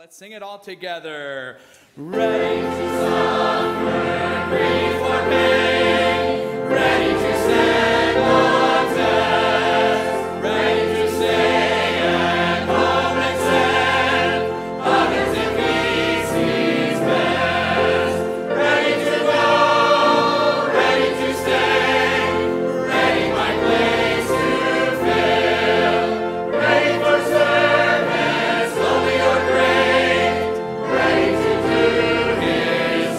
Let's sing it all together. Ready to suffer, grief or pain, ready to stand on test, ready to say and hope and stand, against defeats he's best, ready to go, ready to stay, ready my place to fill, ready for service, holy or great, ready to do his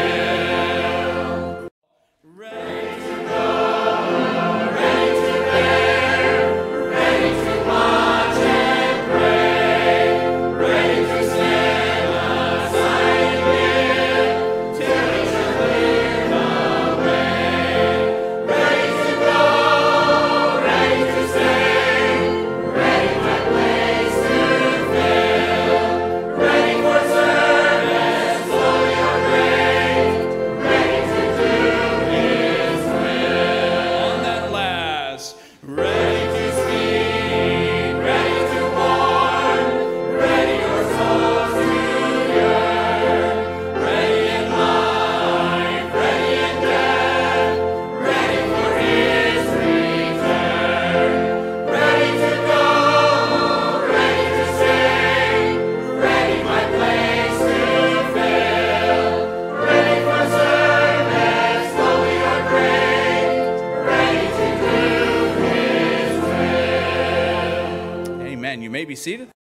will. Ready to go, ready to bear, ready to watch and pray, ready to stand aside and give, till he shall clear the way. Ready to go, ready to stay, ready my place to fill, ready for service, holy or great, ready to do his will. On that last, ready to speak, ready to warn, ready your souls to yearn, ready in life, ready in death, ready for his return, ready to go, ready to stay, ready my place to fill, ready for service, holy or great, ready to do his will. Amen. You may be seated.